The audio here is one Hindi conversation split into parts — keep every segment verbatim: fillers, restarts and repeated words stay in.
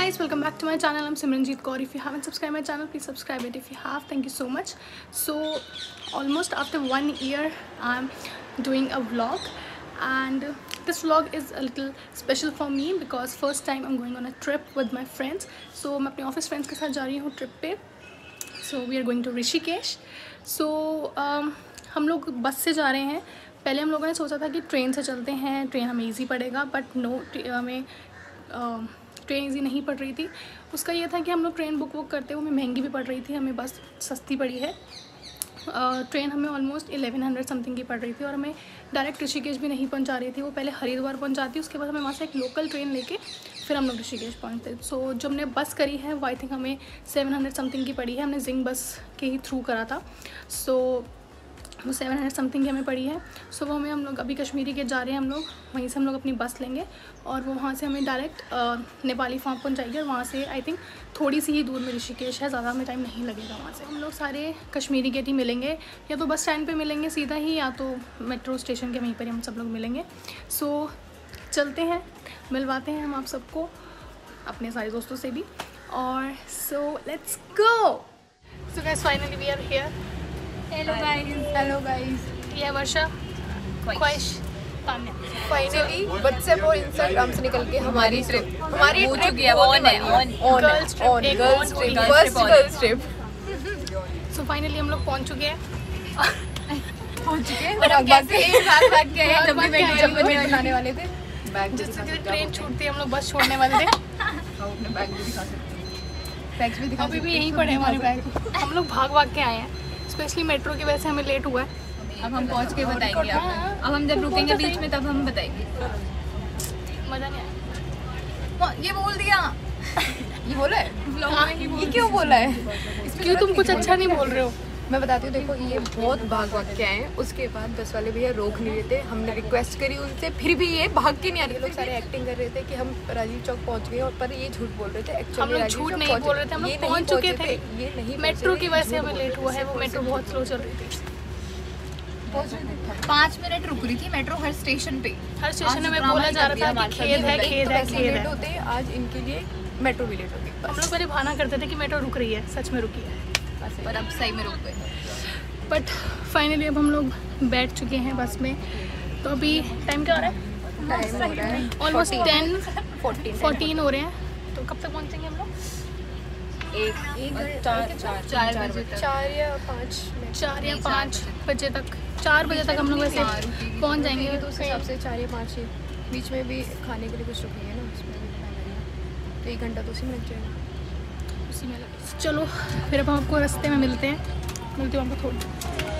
guys, welcome back to my channel. I'm Simranjeet Kaur. If you haven't subscribed my channel, please subscribe it. If you have, thank you so much. So almost after one year I'm doing a vlog, and this vlog is a little special for me because first time I'm going on a trip with my friends. So मैं अपने office friends के साथ जा रही हूँ trip पे. So we are going to Rishikesh. So um, हम लोग बस से जा रहे हैं. पहले हम लोगों ने सोचा था कि ट्रेन से चलते हैं, ट्रेन हमें ईजी पड़ेगा, बट नो, हमें ट्रेन ईजी नहीं पड़ रही थी. उसका ये था कि हम लोग ट्रेन बुक बुक करते हुए हमें महंगी भी पड़ रही थी, हमें बस सस्ती पड़ी है. ट्रेन हमें ऑलमोस्ट इलेवन हंड्रेड समथिंग की पड़ रही थी और हमें डायरेक्ट ऋषिकेश भी नहीं पहुंचा रही थी. वो पहले हरिद्वार पहुंचाती, उसके बाद हमें वहाँ से एक लोकल ट्रेन लेके फिर हम लोग ऋषिकेश पहुँचते. सो so, जो हमने बस करी है वो आई थिंक हमें सेवन हंड्रेड समथिंग की पड़ी है. हमने जिंग बस के ही थ्रू करा था. सो so, वो सेवन हंड्रेड समथिंग की हमें पड़ी है. सो so, वो हमें हम लोग अभी कश्मीरी के जा रहे हैं. हम लोग वहीं से हम लोग अपनी बस लेंगे और वो वहाँ से हमें डायरेक्ट नेपाली फार्म पहुँचाएगी और वहाँ से आई थिंक थोड़ी सी ही दूर में ऋषिकेश है, ज़्यादा हमें टाइम नहीं लगेगा. वहाँ से हम लोग सारे कश्मीरी गेट ही मिलेंगे, या तो बस स्टैंड पे मिलेंगे सीधा ही, या तो मेट्रो स्टेशन के वहीं पर हम सब लोग मिलेंगे. सो so, चलते हैं, मिलवाते हैं हम आप सबको अपने सारे दोस्तों से भी. और so let's go. So guys, finally we are here. Hello guys. Hello guys. ये है वर्षा, ख्वाहिश, तान्या. फाइनली व्हाट्सएप और इंस्टाग्राम से निकल के हमारी ट्रिप हमारी हो ट्रिप चुकी है. ऑन है, on on girls trip, on एक गर्ल्स on ट्रिप, हुई है. First girls trip so finally हम लोग पहुंच चुके हैं. पहुंच चुके हैं. और अब कैसे एक भाग भाग के आए, भाग जब भाग भी के आए, जब भी भाग बनाने वाले थे. बैग जिससे कि ट्रेन छूटती है हम लोग बस छोड़ने वाले थे. अपने बैग भी दिखा सकते हैं. बैग्स भी दिखा अभी भी यहीं पड़े हमारे बैग. हम लोग भाग भाग के आए हैं, स्पेशली मेट्रो की वजह से हमें लेट हुआ है. अब हम पहुंच के बताएंगे आपको. अब हम जब रुकेंगे बीच में तब हम बताएंगे. मज़ा नहीं आया. ये बोल दिया. ये बोला है. ये क्यों बोला है? क्यों तुम कुछ अच्छा नहीं बोल रहे हो? मैं बताती हूँ. देखो, ये बहुत भाग भाग के आए हैं. उसके बाद बस वाले भैया रोक नहीं रहे थे. हमने रिक्वेस्ट करी उनसे, फिर भी ये भाग के नहीं आ रहे. लोग सारे एक्टिंग कर रहे थे कि हम राजीव चौक पहुँच गए, और पर ये झूठ बोल रहे थे. हम लोग झूठ नहीं बोल रहे थे, हम लोग पहुँच चुके थे. ये नहीं, मेट्रो की वजह से हमें लेट हुआ है. वो मेट्रो बहुत स्लो चल रही थी. पाँच मिनट रुक रही थी मेट्रो हर स्टेशन पे. हर स्टेशन में बोला जा रहा था कि खेद है, खेद है, खेद है. होते आज इनके लिए मेट्रो भी लेट होगी. हम लोग पहले बहाना करते थे कि मेट्रो रुक रही है, सच में रुकी है, पर अब सही में रुक गए. बट फाइनली अब हम लोग बैठ चुके हैं बस में. तो अभी टाइम क्या हो रहा है? ऑलमोस्ट टेन फोर्टीन हो रहे हैं. तो कब तक पहुँचेंगे हम लोग? एक एक चार चार चार बजे तक. चार या पाँच चार या पाँच बजे तक. चार बजे तक हम लोग वैसे पहुँच जाएंगे. तो उस हिसाब से चार या पाँच ही. बीच में भी खाने के लिए कुछ रुकेंगे ना, उसमें तो एक घंटा तो उसी में लग जाएगा. उसी में लगे. चलो फिर अब हम आपको रास्ते में मिलते हैं. मिलती हूँ हमको थोड़ी.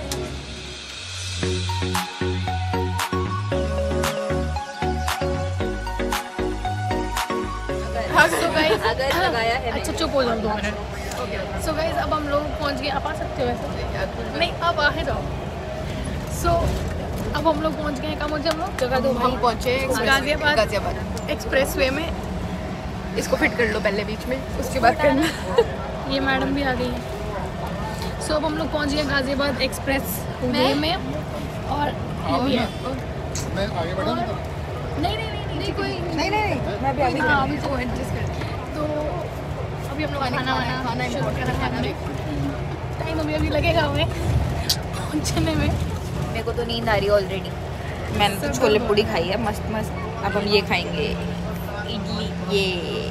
सो गाइस, अगर लगाया है. अच्छा चुप हो जाओ दो मिनट. सो गाइस, अब हम लोग पहुँच गए. आप आ सकते हो वैसे? नहीं, आप आ जाओ. सो अब हम लोग पहुँच गए हैं. कहाँ पहुँचे हम लोग? जगह दो. हम पहुँचे गाजियाबाद गाजियाबाद एक्सप्रेस वे में. इसको फिट कर लो पहले बीच में, उसके बाद करना. ये मैडम भी आ गई है. सो अब हम लोग पहुँच गए गाजियाबाद एक्सप्रेस वे में. और ये भी है. मैं आगे बढ़ा ना. नहीं नहीं नहीं नहीं कोई नहीं नहीं मैं भी अभी हाँ, अभी तो एडजस्ट कर. तो अभी हम लोग खाना वाना खाना शुरू important कर है, रहे हैं. टाइम अभी अभी लगेगा हमें पहुँचने में. मेरे को तो नींद आ रही है ऑलरेडी. मैंने तो छोले पूड़ी खाई है मस्त मस्त. अब हम ये खाएंगे, इडली. ये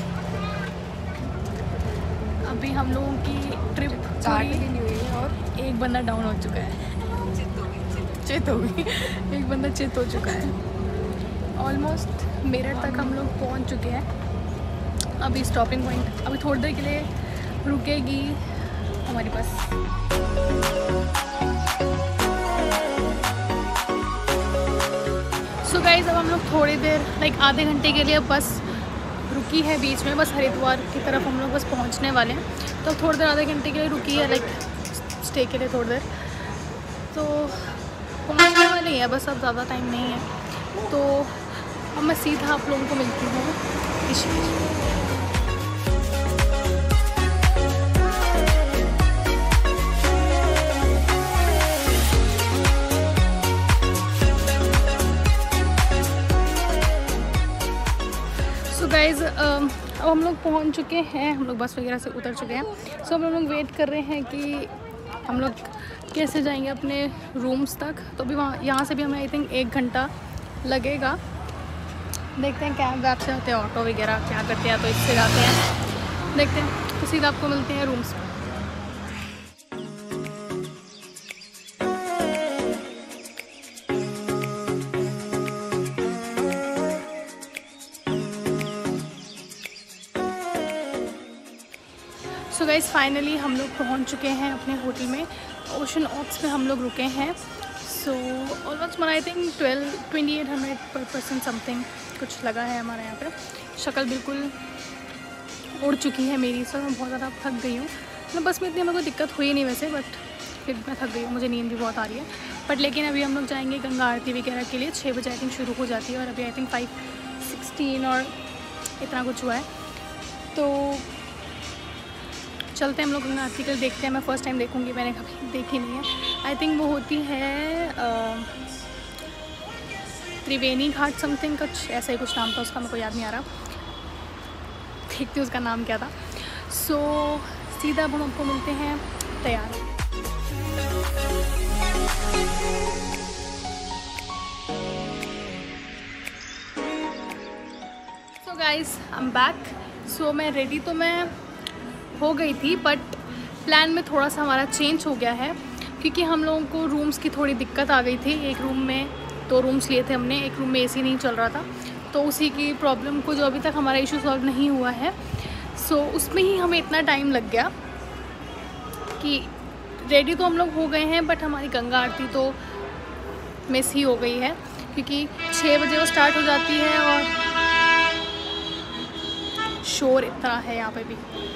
अभी हम लोगों की ट्रिप चार दिन हुई है और एक बंदा डाउन हो चुका है. चित हो गई. एक बंदा चित हो चुका है. ऑलमोस्ट मेरठ तक हम लोग पहुंच चुके हैं. अभी स्टॉपिंग पॉइंट, अभी थोड़ी देर के लिए रुकेगी हमारी बस. सो गाइस, अब हम लोग थोड़ी देर लाइक आधे घंटे के लिए बस रुकी है बीच में. बस हरिद्वार की तरफ हम लोग बस पहुंचने वाले हैं. तो थोड़ी देर आधे घंटे के लिए रुकी है, लाइक स्टे के लिए थोड़ी देर. तो पहुंचने वाली है बस, अब ज़्यादा टाइम नहीं है. तो अब मैं सीधा आप लोगों को मिलती हूँ ऋषिकेश. सो गाइज़, अब हम लोग पहुंच चुके हैं, हम लोग बस वगैरह से उतर चुके हैं। सो हम लोग वेट कर रहे हैं कि हम लोग कैसे जाएंगे अपने रूम्स तक। तो अभी वहाँ यहाँ से भी हमें आई थिंक एक घंटा लगेगा। देखते हैं कैब वैब से आते हैं, ऑटो वगैरह क्या करते हैं, तो इससे जाते हैं, देखते हैं। तो सीधा आपको मिलते हैं रूम्स में। सो गाइस फाइनली हम लोग पहुंच चुके हैं अपने होटल में। ओशन ऑक्स में हम लोग रुके हैं। So almost man I think twelve twenty eight hundred पर पर्सन समथिंग कुछ लगा है हमारे यहाँ पे। शक्ल बिल्कुल उड़ चुकी है मेरी, सर मैं बहुत ज़्यादा थक गई हूँ। मतलब बस में इतनी हमें कोई दिक्कत हुई नहीं वैसे, बट फिर मैं थक गई हूँ, मुझे नींद भी बहुत आ रही है। बट लेकिन अभी हम लोग जाएंगे गंगा आरती वगैरह के लिए। छः बजे आई थिंक शुरू हो जाती है और अभी आई थिंक फाइव सिक्सटीन और इतना कुछ हुआ है। तो चलते हैं हम लोग गंगा आरती के लिए, देखते हैं। मैं फ़र्स्ट टाइम देखूंगी, मैंने कभी देखी नहीं है। आई थिंक वो होती है त्रिवेणी घाट समथिंग, कुछ ऐसा ही कुछ नाम था उसका, मेरे को याद नहीं आ रहा, देखती उसका नाम क्या था। सो so, सीधा अब हम आपको मिलते हैं तैयार। So guys I am back. So मैं रेडी तो मैं हो गई थी, बट प्लान में थोड़ा सा हमारा चेंज हो गया है क्योंकि हम लोगों को रूम्स की थोड़ी दिक्कत आ गई थी। एक रूम में दो रूम्स लिए थे हमने, एक रूम में एसी नहीं चल रहा था, तो उसी की प्रॉब्लम को जो अभी तक हमारा इशू सॉल्व नहीं हुआ है, सो so, उसमें ही हमें इतना टाइम लग गया कि रेडी तो हम लोग हो गए हैं, बट हमारी गंगा आरती तो मिस ही हो गई है क्योंकि छः बजे वो स्टार्ट हो जाती है और शोर इतना है यहाँ पे भी।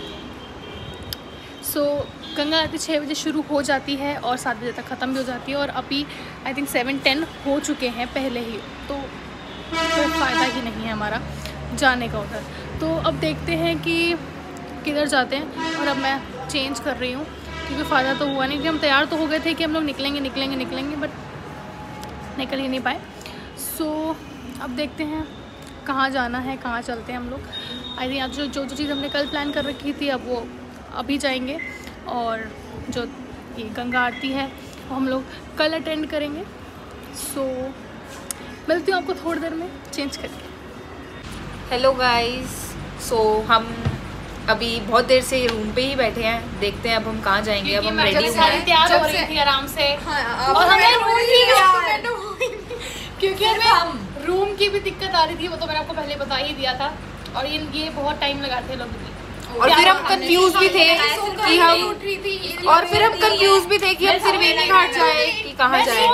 सो so, गंगा आरती छः बजे शुरू हो जाती है और सात बजे तक ख़त्म भी हो जाती है, और अभी आई थिंक सेवन टेन हो चुके हैं पहले ही, तो कोई फ़ायदा ही नहीं है हमारा जाने का उधर। तो अब देखते हैं कि किधर जाते हैं। और अब मैं चेंज कर रही हूँ क्योंकि फ़ायदा तो हुआ नहीं, कि हम तैयार तो हो गए थे कि हम लोग निकलेंगे निकलेंगे निकलेंगे बट निकल ही नहीं पाए। सो so, अब देखते हैं कहाँ जाना है, कहाँ चलते हैं हम लोग। आई थिंक आज जो जो जो चीज़ हमने कल प्लान कर रखी थी अब वो अभी जाएंगे, और जो ये गंगा आरती है वो हम लोग कल अटेंड करेंगे। सो so, मिलती हूँ आपको थोड़ी देर में चेंज करके। हेलो गाइस, सो हम अभी बहुत देर से रूम पे ही बैठे हैं, देखते हैं अब हम कहाँ जाएंगे। अब हम रेडी हुए हैं, तैयार हो रही थी आराम से। हाँ, और हमें रूम की क्योंकि हमें रूम की भी दिक्कत आ रही थी, वो तो मैंने आपको पहले बता ही दिया था, और ये ये बहुत टाइम लगाते हैं लोग। और फिर हम कंफ्यूज भी थे कि हम और फिर हम कंफ्यूज भी थे कि हम त्रिवेणी घाट जाए कि कहाँ जाए।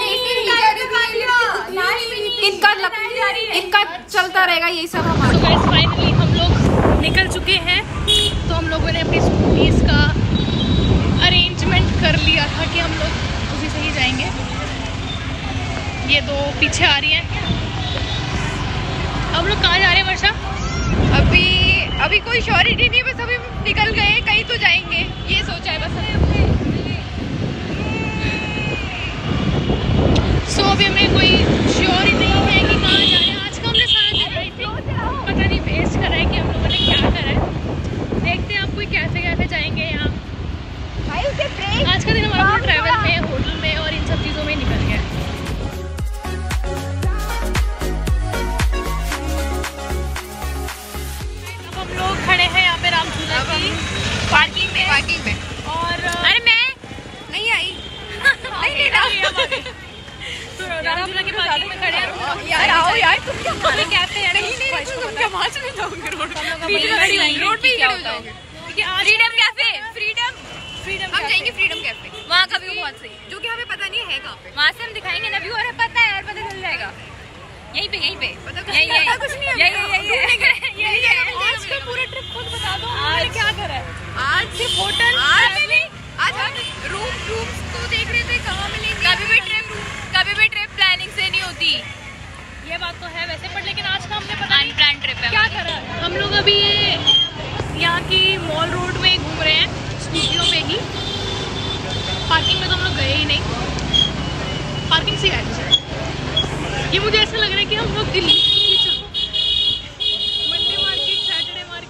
इनका इनका चलता रहेगा यही सब हमारा। फाइनली हम लोग निकल चुके हैं। तो हम लोगों ने अपनी स्कूटीज का अरेंजमेंट कर लिया था कि हम लोग उसी से ही जाएंगे। ये दो पीछे आ रही हैं। हम लोग कहाँ जा रहे हैं वर्षा? अभी अभी कोई श्योरिटी नहीं, बस अभी निकल गए, कहीं तो जाएंगे ये सोचा है बस हमने। सो अभी हमें कोई श्योर ही नहीं है कि कहाँ जा रहे हैं। आज का हमने सारा दिन आई थिंक पता नहीं वेस्ट करा है कि हम लोगों ने क्या करा है। देखते हैं आप कोई कैफे कैफे जाएंगे यहाँ। आज का दिन हमारा ट्रैवल में, होटल में और इन सब चीज़ों में निकल गया। खड़े हैं यहाँ पे रामझूला की पार्किंग में पार्किंग में और अरे मैं नहीं आई नहीं नहीं तो रामझूला की पार्किंग में खड़े हैं। यार आओ यार, तुम क्या हमें कैफे यार नहीं नहीं तुम क्या वहाँ चले जाओगे रोड रोड पे ही खड़े हो जाओगे। फ्रीडम कैफे, फ्रीडम फ्रीडम हम जाएंगे फ्रीडम कैफे, वहाँ का व्यू बहुत सही है, जो कि हमें पता नहीं है कहाँ पे। वहाँ से हम दिखाएंगे ना व्यू, और पता है यार, पता चल जाएगा यहीं पे यहीं पे पता कुछ नहीं है, कुछ नहीं है, यही यही यही। आज का पूरा ट्रिप खुद बता दो आज क्या करा है। आज सिर्फ होटल, आज आज हम रूम रूम्स तो देख रहे थे कहाँ मिलेंगे। कभी भी ट्रिप कभी भी ट्रिप प्लानिंग से नहीं होती, ये बात तो है वैसे, पर लेकिन आज का हमने पता नहीं अनप्लान ट्रिप है क्या करा। हम लोग अभी यहाँ की मॉल रोड में घूम रहे हैं स्कूटियों पे ही। पार्किंग में तो हम लोग गए ही नहीं, पार्किंग से गए। ये मुझे ऐसा लग रहा है कि हम लोग Delhi Monday market, Saturday market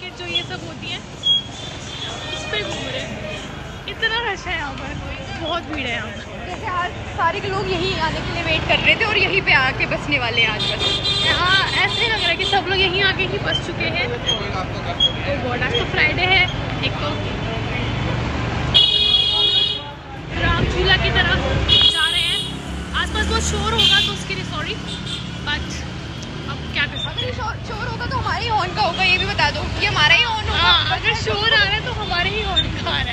बहुत भीड़ है यहाँ। जैसे आज सारे लोग यहीं आने के लिए वेट कर रहे थे और यहीं पे आके बसने वाले हैं आज बस। हाँ, ऐसे लग रहा है कि सब लोग यहीं आके ही बस चुके हैं। तो गॉड, आज तो फ्राइडे है। एक तो राम झूला की तरफ जा रहे हैं। आसपास बहुत शोर होगा तो उसके लिए सॉरी, बट अब क्या कर सकते हैं। शोर शोर होगा तो हमारे ही हॉर्न का होगा, ये भी बता दो। ये हमारा ही हॉर्न होगा। हाँ, अगर शोर आ रहा है तो हमारे ही हॉर्न का आ रहा है।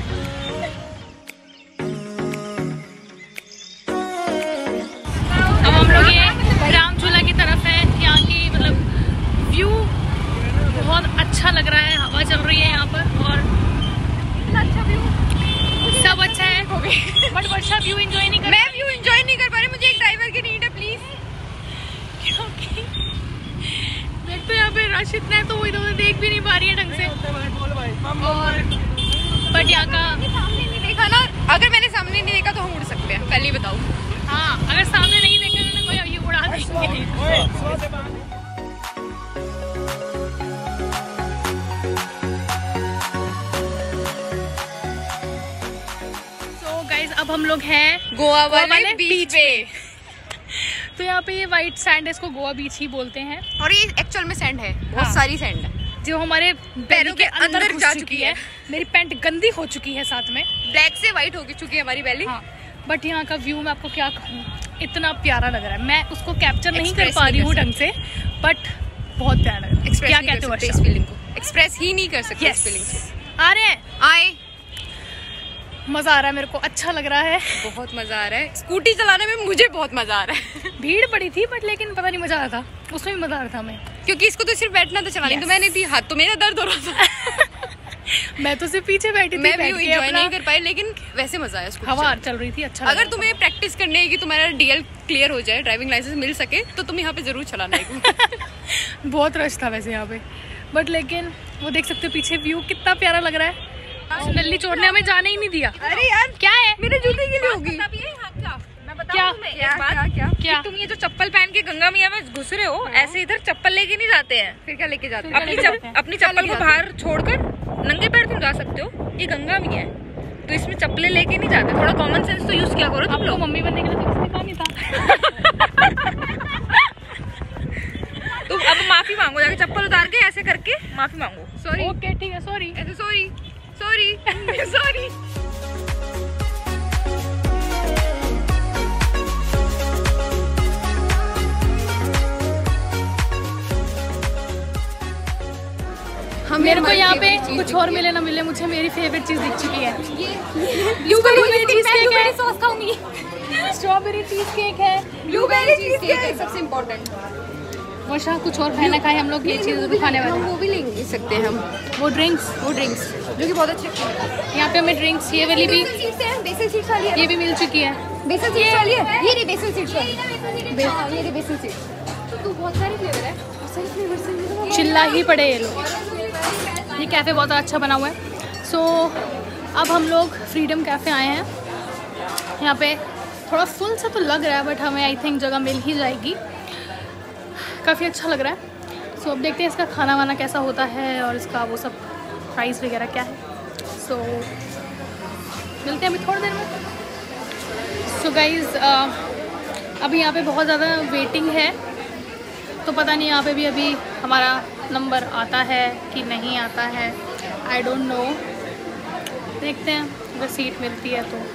अब हम लोग ये राम झूला की तरफ है। यहाँ की मतलब व्यू बहुत अच्छा लग रहा है। हवा चल रही है यहाँ पर और इतना अच्छा व्यू, सब अच्छा है, बट वर्षा व्यू एंजॉय नहीं कर। मैं व्यू एंजॉय नहीं कर पा रही। मुझे एक ड्राइवर की नीड है प्लीज। क्योंकि देख तो यहाँ पे रश इतना है तो वो इधर उधर देख भी नहीं पा रही है ढंग से। और बट यहाँ का सामने नहीं देखा ना, अगर मैंने सामने नहीं देखा तो हम उड़ सकते हैं, पहले ही बताऊँ। हाँ, अगर सामने नहीं देखा तो कोई ये उड़ा देंगे। So guys, अब हम लोग हैं गोवा वाले, वाले बीच बीच पे। तो यहाँ पे ये वाइट सैंड है, इसको गोवा बीच ही बोलते हैं। और ये एक्चुअल में सैंड है, बहुत हाँ। सारी सैंड है जो हमारे पैरों के अंदर घुस जा चुकी है। मेरी पैंट गंदी हो चुकी है साथ में। ब्लैक से व्हाइट हो चुकी है हमारी बेली। हाँ, बट यहाँ का व्यू मैं आपको क्या कहूँ, इतना प्यारा लग रहा है। मैं उसको कैप्चर नहीं कर Express पा रही नहीं हूँ कर ढंग से, बट बहुत प्यारा लग रहा है। एक्सप्रेस क्या नहीं कहते कर हो सकते वर्षा? इस फीलिंग को, एक्सप्रेस ही नहीं कर सकते इस फीलिंग को। आ रहे हैं, आए, मजा आ रहा है मेरे को, अच्छा लग रहा है। बहुत मजा आ रहा है। स्कूटी चलाने में मुझे बहुत मजा आ रहा है। भीड़ पड़ी थी बट लेकिन पता नहीं मजा आ रहा था, उसमें भी मजा आ रहा था हमें। क्योंकि इसको तो सिर्फ बैठना तो चलानी, Yes. तो मैंने थी, हाथ तो मेरा दर्द हो रहा था। मैं तो सिर्फ पीछे बैठी थी, मैं भी बैठ के एंजॉय अपना नहीं कर पाई, लेकिन वैसे मजा आया। स्कूटी हवा चलाने। चल रही थी, अच्छा लग अगर रहा तुम्हें प्रैक्टिस करने है कि तुम्हारा डीएल क्लियर हो जाए, ड्राइविंग लाइसेंस मिल सके, तो तुम यहाँ पे जरूर चलाना है। था। बहुत रश था वैसे यहाँ पे, बट लेकिन वो देख सकते हो पीछे व्यू कितना प्यारा लग रहा है। नल्ली चोर ने हमें जाने ही नहीं दिया। अरे यार, क्या है? मेरे जूते के लिए होगी। मैं क्या? तुम्हें क्या एक बात, क्या क्या क्या? तुम ये जो चप्पल पहन के गंगा मैया में घुस रहे हो, ऐसे इधर चप्पल लेके नहीं जाते हैं। फिर क्या लेके जाते फिर हैं? अपनी लेके चप, जाते हैं। अपनी चप्पल को बाहर छोड़कर नंगे पैर तुम जा सकते हो। ये गंगा मैया है तो इसमें चप्पलें लेके नहीं जाते। थोड़ा कॉमन सेंस तो यूज किया करो तुम आपको लोग। मम्मी बनने के लिए तो किसी कहा नहीं था। तुम अब माफी मांगो, जाके चप्पल उतार के ऐसे करके माफी मांगो। सॉरी, ओके ठीक है, सॉरी। ऐसे सॉरी सॉरी सॉरी। मेरे को यहाँ पे कुछ और मिले ना मिले, मुझे मेरी फेवरेट चीज दिख चुकी है। ब्लूबेरी चीज केक है, सॉस खाऊंगी। स्ट्रॉबेरी चीज केक है। ब्लूबेरी चीज केक है सबसे इम्पोर्टेंट। वर्षा कुछ और खाना खाए, हम लोग ये चीज जरूर खाने वाले हम हैं। वो भी ले सकते हैं, हम वो ड्रिंक्स, वो ड्रिंक्स जो कि बहुत अच्छे हैं। यहाँ पे हमें ड्रिंक्स ये वाली भी, बेसल सीड्स हैं, बेसल सीड्स वाली है। ये भी मिल चुकी है। बेसल सीड्स वाली है, ये रे बेसल सीड्स वाली। हाँ, ये रे बेसल सीड्स। तो बहुत सारे फ्लेवर है, बहुत सारे फ्लेवर से चिल्ला ही पड़े ये लोग। ये कैफ़े बहुत अच्छा बना हुआ है। सो so, अब हम लोग फ्रीडम कैफ़े आए हैं। यहाँ पे थोड़ा फुल सा तो लग रहा है, बट हमें आई थिंक जगह मिल ही जाएगी। काफ़ी अच्छा लग रहा है। सो so, अब देखते हैं इसका खाना वाना कैसा होता है और इसका वो सब प्राइस वगैरह क्या है। सो so, मिलते हैं अभी थोड़ी देर में। सो so, गाइज़ अभी यहाँ पे बहुत ज़्यादा वेटिंग है, तो पता नहीं यहाँ पे भी अभी हमारा नंबर आता है कि नहीं आता है, आई डोंट नो। देखते हैं अगर सीट मिलती है तो।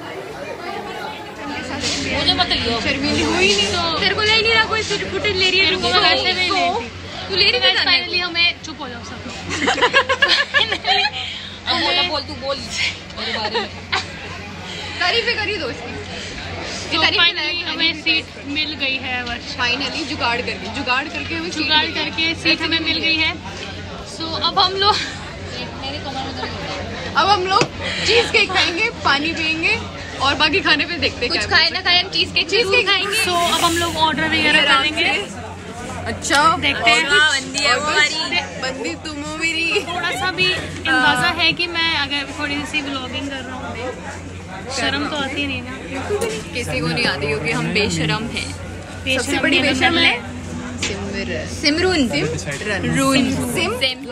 मुझे मत लियो, शर्मीली हुई नहीं तो तेरे को ले नहीं रहा, कोई फुटेज ले रही है। को वैसे भी ले तू ले रही है। फाइनली हमें चुप हो जाओ सब लोग। अब बोल बोल तू बोल मेरे बारे में। तारीफें करी दो इसकी। तो फाइनली हमें सीट मिल गई है। वर्ष फाइनली जुगाड़ करके जुगाड़ करके हमें सीट जुगाड़ मिल गई। करके सीट हमें मिल गई है। सो so, अब हम लोग अब हम लोग चीज केक खाएंगे, पानी पियेंगे और बाकी खाने पे देखते हैं। कुछ खाए ना खाए, हम चीज केक चीज केक खाएंगे। सो so, अब हम लोग ऑर्डर वगैरह करेंगे। अच्छा, देखते हैं। बंदी है वो हमारी। बंदी तुम हो मेरी। थोड़ा सा भी अंदाजा है कि मैं अगर थोड़ी सी व्लॉगिंग कर रहा हूँ, शर्म तो आती नहीं ना। किसी को नहीं आती क्योंकि हम बेशरम हैं। बेशरम सबसे बड़ी नहीं है, बेशरम मैं- है सिमरन। सिमरून सिम सिम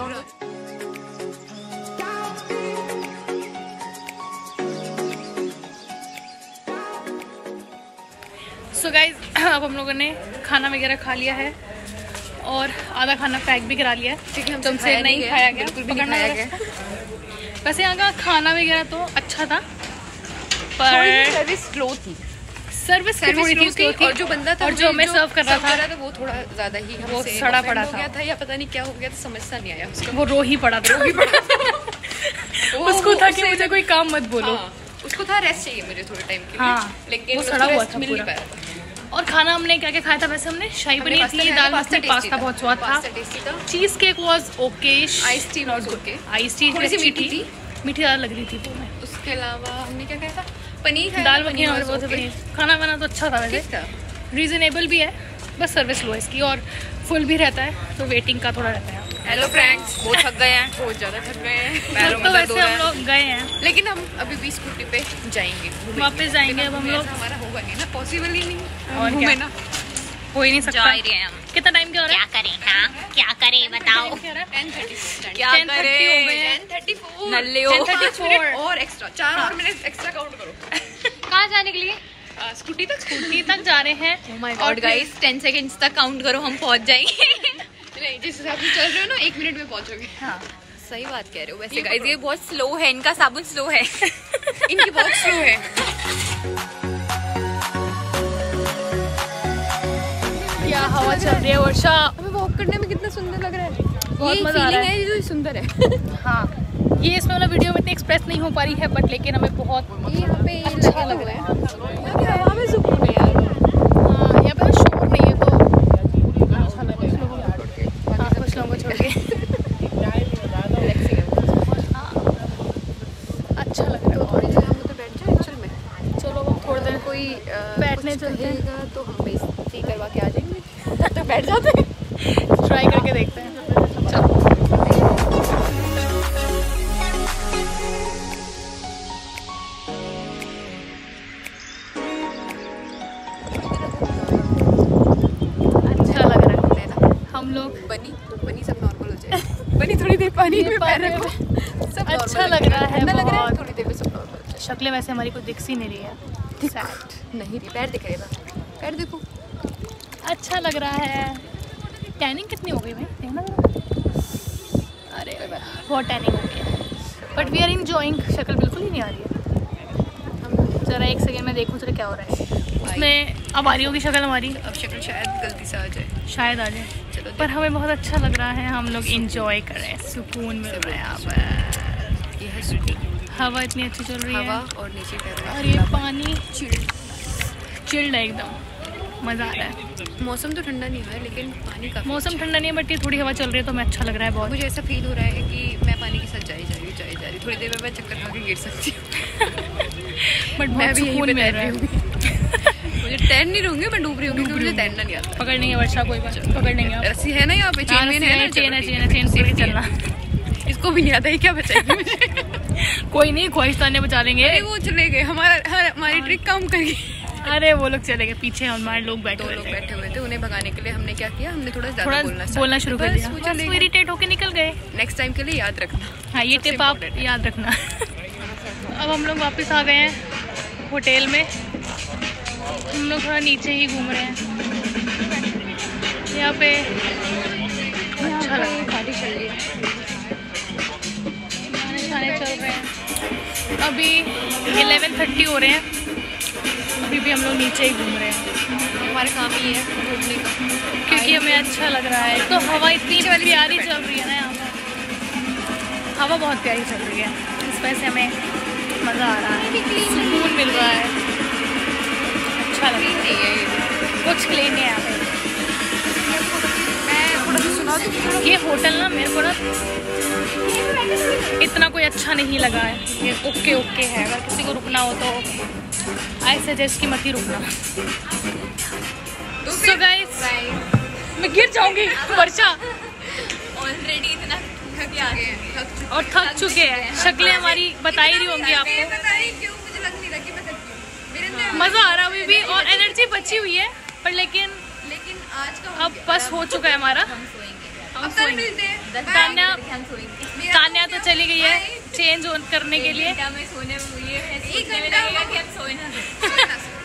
गाइज अब हम लोगों ने खाना वगैरह खा लिया है और आधा खाना पैक भी करा लिया है क्योंकि हम तुमसे नहीं खाया गया, बिल्कुल भी नहीं खाया गया। वैसे यहाँ का खाना वगैरह तो अच्छा था पर सर्विस स्लो थी, सर्विस थोड़ी थी थी और जो बंदा था और जो हमें सर्व कर रहा था तो वो थोड़ा ज्यादा ही वो सड़ा पड़ा था था या पता नहीं क्या हो गया था, समझ सा नहीं आया उसको। वो रो ही पड़ा था उसको था कि मुझे कोई काम मत बोलो, उसको था रेस्ट चाहिए मुझे थोड़े टाइम के लिए। हाँ, लेकिन वो सड़ा हुआ था मिल नहीं पूरा। पाया था। और खाना हमने क्या क्या खाया था? वैसे हमने शाही पनीर थी, दाल मखनी, पास्ता बहुत स्वाद था, cheesecake was okay, ice tea was okay, ice tea थोड़ी सी अच्छी मीठी थी, मीठी ज्यादा लग रही थी वो में। उसके अलावा हमने क्या खाया था? पनीर खाया, दाल मखनी और वो पनीर। खाना वाना तो अच्छा था वैसे, रीजनेबल भी है, बस सर्विस लो इसकी और फुल भी रहता है तो वेटिंग का थोड़ा रहता है। हेलो फ्रेंड्स, बहुत थक गए हैं, बहुत ज़्यादा थक गए हैं, पैरों में तो दर्द वैसे हो रहा हम है। लोग गए हैं, लेकिन हम अभी भी स्कूटी पे जाएंगे, वापस जाएंगे अब हम लोग। हमारा होगा नहीं ना, पॉसिबल ही नहीं और क्या, ना हो ही नहीं सकता। जा ही रहे हैं हम। कितना टाइम क्या हो रहा है? क्या करें? हाँ क्या करें बताओ। टेन थर्टी क्या टेन थर्टी हो गए हैं। टेन थर्टी फोर नल्ले हो। टेन थर्टी फोर और एक्स्ट्रा चार और मिनट एक्स्ट्रा काउंट करो। कहाँ जाने के लिए? स्कूटी तक स्कूटी तक जा रहे हैं। Oh my God guys, ten seconds तक काउंट करो, हम पहुंच जाएंगे। नहीं, जिस हिसाब से चल रहे हो ना एक मिनट में पहुंचोगे। हाँ सही बात कह रहे हो। वैसे गाइस ये बहुत स्लो है, इनका साबुन स्लो है। इनकी बहुत स्लो है। क्या हवा चल रही है वर्षा, हमें वॉक करने में कितना सुंदर लग रहा है, बहुत ये मजा आ रहा फीलिंग है। है जो सुंदर है। हाँ ये इसमें वाला वीडियो में इतनी एक्सप्रेस नहीं हो पा रही है बट लेकिन हमें बहुत यहाँ पे अच्छा लग रहा है। हवा में सुकून है यार। हाँ यहाँ पे शोर नहीं है तो अच्छा लग रहा है। हाँ कुछ लोगों को छोड़ के अच्छा लग रहा है। थोड़ी देर हम उधर बैठ जाए एक्चुअल में। चलो हम थोड़ी देर कोई बैठने चलते हैं तो हम बेइज्जती करवा के आ जाएंगे। तो बैठ जाते हैं, ट्राई करके देखते हैं। चलो अच्छा लग रहा है ना। हम लोग बनी बनी सब नॉर्मल हो जाए। बनी थोड़ी देर पानी में पैर रखो, सब अच्छा लग रहा है ठंडा लग रहा है, बहुत। थोड़ी देर में सब नॉर्मल हो जाए। शक्लें वैसे हमारी कुछ दिख सी नहीं रही है। Sad। नहीं रही, पैर दिख रहे हैं, पैर देखो। अच्छा लग रहा है। टैनिंग कितनी हो गई भाई, देखना अरे बहुत टैनिंग हो गई है बट वी आर इंजॉइंग। शक्ल बिल्कुल ही नहीं आ रही है। जरा एक सेकेंड में देखूँ जरा क्या हो रहा है उसमें। अब आ रही होगी शक्ल हमारी, अब शक्ल शायद गलती से आ जाए, शायद आ जाए। चलो पर हमें बहुत अच्छा लग रहा है, हम लोग इंजॉय कर रहे हैं, सुकून मिल रहा है यहाँ पर। ये है सुकून। हवा इतनी अच्छी चल रही हवा है और नीचे पैर और ये पानी चिल्ड है एकदम, मज़ा आ रहा है। मौसम तो ठंडा नहीं हुआ है लेकिन पानी का मौसम ठंडा नहीं है बट ये थोड़ी हवा चल रही है तो हमें अच्छा लग रहा है बहुत। मुझे ऐसा फील हो रहा है कि मैं पानी के साथ जाई जा रही हूँ जाई जा रही थोड़ी देर में मैं चक्कर खा के गिर सकती हूँ। बट मैं बहुत भी यहीं सुकून पे मिल तैर रहा रही है। हूँ। मुझे तैर नहीं रहूँगी, मैं डूब रही हूँ क्योंकि मुझे तैरना नहीं आता। पकड़ लेंगे वर्षा, कोई बात पकड़ लेंगे आप। रस्सी है ना यहाँ पे, चेन वेन है ना, चेन है, चेन है, चेन से चलना। इसको भी नहीं आता है, क्या बचाएगी मुझे? कोई नहीं, ख्वाहिस्तान बचा लेंगे। अरे वो चले गए, हमारा हमारी ट्रिक काम कर गई। अरे वो लोग चले गए, पीछे हमारे लोग बैठे दो हुए लोग थे। बैठे हुए थे, उन्हें भगाने के लिए हमने क्या किया, हमने थोड़ा थोड़ा ज्यादा बोलना बोलना शुरू कर दिया, वो बस चले वो गए। इरिटेट होके निकल गए। नेक्स्ट टाइम के लिए याद रखना, हाँ ये टिप आप याद रखना। अब हम लोग वापस आ गए हैं होटल में। हम लोग थोड़ा नीचे ही घूम रहे हैं यहाँ पे, अच्छा लग रहा है। पार्टी चल रही है, खाने खाने चल रहे हैं। अभी इलेवन थर्टी हो रहे हैं, अभी भी हम लोग नीचे ही घूम रहे हैं हमारा काम ही है घूमने का, क्योंकि हमें अच्छा लग रहा है। तो हवा इतनी प्यारी चल रही है ना यहाँ पर, हवा बहुत प्यारी चल रही है, इस वजह से हमें मज़ा आ रहा है, सुकून मिल रहा है, अच्छा लग रहा है। कुछ क्लीन है यहाँ पे। मैं थोड़ा सा सुना दूँ, ये होटल ना मेरे को ना इतना कोई अच्छा नहीं लगा है, ये ओके ओके है। अगर किसी को रुकना हो तो आई सजेस्ट कि मत ही रुकना। सो गाइस मैं गिर जाऊंगी वर्षा, ऑलरेडी इतना थक आ गए हैं, थक चुके और थक चुके हैं। शक्लें हमारी बता ही रही होंगी आपको। पता नहीं क्यों मुझे लग नहीं रहा कि मैं थकी हूँ। मेरे अंदर मज़ा आ रहा अभी भी और एनर्जी बची हुई है, पर लेकिन लेकिन आज का अब बस हो चुका है हमारा। हम सोएंगे। हम अब कल सोएंगे। मिलते हैं। तान्या हम सोएंगे। तान्या तो चली गई है चेंज करने के लिए। घंटा में सोने में ये है, एक सोचने में घंटा लगेगा कि हम सोए ना सोए। सोए ना सोए। कल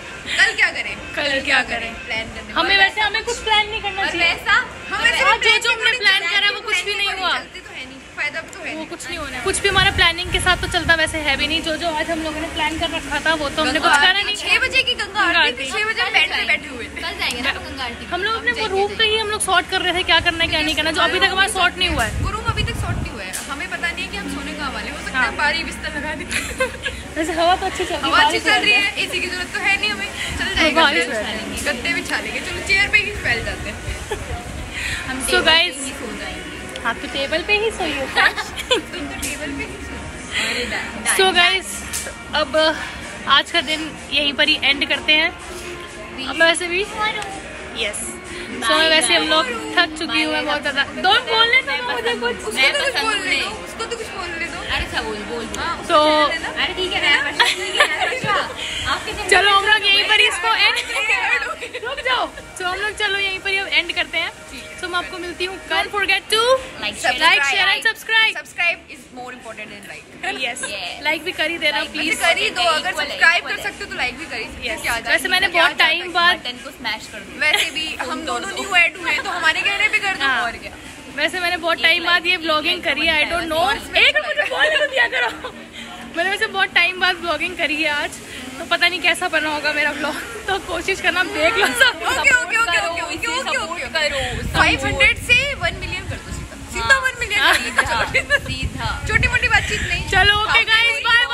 कल क्या करें कल क्या करें प्लान करने हमें वैसे हमें कुछ प्लान नहीं करना चाहिए वैसा हमें हाँ, जो जो हमने प्लान करा वो कुछ भी नहीं हुआ चलते तो है नहीं फायदा तो है वो नहीं कुछ नहीं होना कुछ भी हमारा प्लानिंग के साथ तो चलता वैसे है भी नहीं जो जो आज हम लोगों ने प्लान कर रखा था वो तो हमने कुछ करा नहीं छह बजे की गंगा गंगा आरती आरती। छह बजे हम बेड पे बैठे हुए थे कल जाएंगे ना गंगा आरती। हम लोग अपने वो रूम का ही हम लोग सॉर्ट कर रहे थे क्या करना है क्या नहीं करना जो अभी तक हमारा सॉर्ट नहीं हुआ है वो रूम अभी तक सॉर्ट नहीं हुआ है हमें पता नहीं है कि हम सोने कहाँ वाले हो सकता है हाँ। बारी बिस्तर लगा दें वैसे हवा तो अच्छी चल रही हवा अच्छी बारिश चल हो रही है। है एसी की जरूरत तो है नहीं हमें चल जाएगा बारिश फिर। हो रही है। गद्दे बिछा लेंगे चलो चेयर पे ही फैल जाते हैं हम So टेबल पे guys- ही सो जाएंगे। हाँ तो टेबल पे ही सोई होता है तुम तो टेबल पे ही सो अरे दा- सो दा- गाइस अब आज का दिन यहीं पर ही एंड करते हैं अब वैसे भी यस सो मैं वैसे हम लोग थक चुकी हूँ मैं बहुत ज़्यादा डोंट बोलने दो मुझे कुछ मैं उसको तो कुछ पसंद बोलने नहीं। दो उसको तो कुछ बोलने दो अरे अच्छा बोल बोल बोल। हाँ, उसको तो कहने देना। अरे ठीक है मैं पसंद नहीं है, अच्छा। आपके जैसे- चलो हम लोग यहीं पर ही इसको एंड रुक जाओ तो हम लोग चलो यहीं पर ही एंड करते हैं तो मैं आपको मिलती हूँ don't forget to Like, Subscribe, like share and subscribe subscribe is more important than like yes Yes. लाइक भी कर ही देना Like भी प्लीज कर ही दो अगर Equal है, सब्सक्राइब equal कर है। सकते हो तो लाइक भी कर ही सकते हो Yes. क्या जाता- वैसे मैंने क्या बहुत जाता टाइम है। बाद बटन को स्मैश कर दो। वैसे भी हम दोनों न्यू ऐड हुए तो हमारे कहने पे कर दो हाँ। और क्या वैसे मैंने बहुत टाइम like- बाद ये एक व्लॉगिंग like करी है आई बनता है डोंट नो वैसे। एक मुझे बोलने तो दिया करो मैंने वैसे बहुत टाइम बाद व्लॉगिंग करी है आज तो पता नहीं कैसा बना होगा मेरा व्लॉग तो कोशिश करना देख लो सब okay okay okay okay okay okay okay करो फाइव हंड्रेड से वन मिलियन कर दो सीधा सीधा वन मिलियन कर लीजिए चलो सीधा छोटी मोटी बातचीत नहीं चलो ओके आपने गाइस मेरी बाय